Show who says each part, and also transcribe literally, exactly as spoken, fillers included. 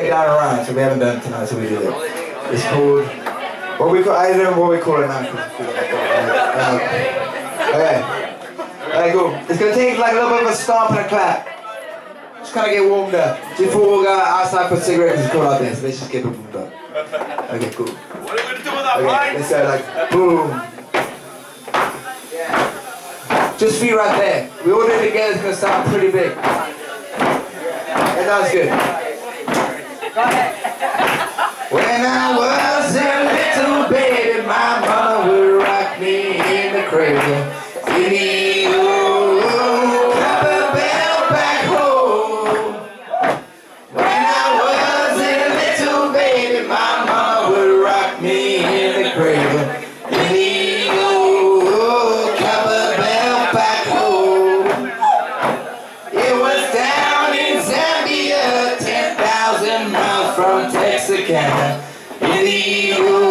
Speaker 1: down a rhyme, so we haven't done it tonight, so we do it. It's called, what we call, I don't know what we call it now. Uh, okay. Alright, cool. It's gonna take like a little bit of a stomp and a clap. Just kind of get warmed up. Before we go outside for cigarettes, it's cool out there, so let's just get warmed up. Okay, cool.
Speaker 2: What are we gonna do with that
Speaker 1: Okay,
Speaker 2: mic?
Speaker 1: let's go like, boom. Yeah. Just feet right there. We all do it together, it's gonna sound pretty big. That sounds good. When I was a little baby, my mama would rock me in the cradle. In the old copper bell back home. When I was a little baby, my mama would rock me in the cradle. In the old copper bell back home. It was down in Zambia, ten thousand miles from Texarkana. In the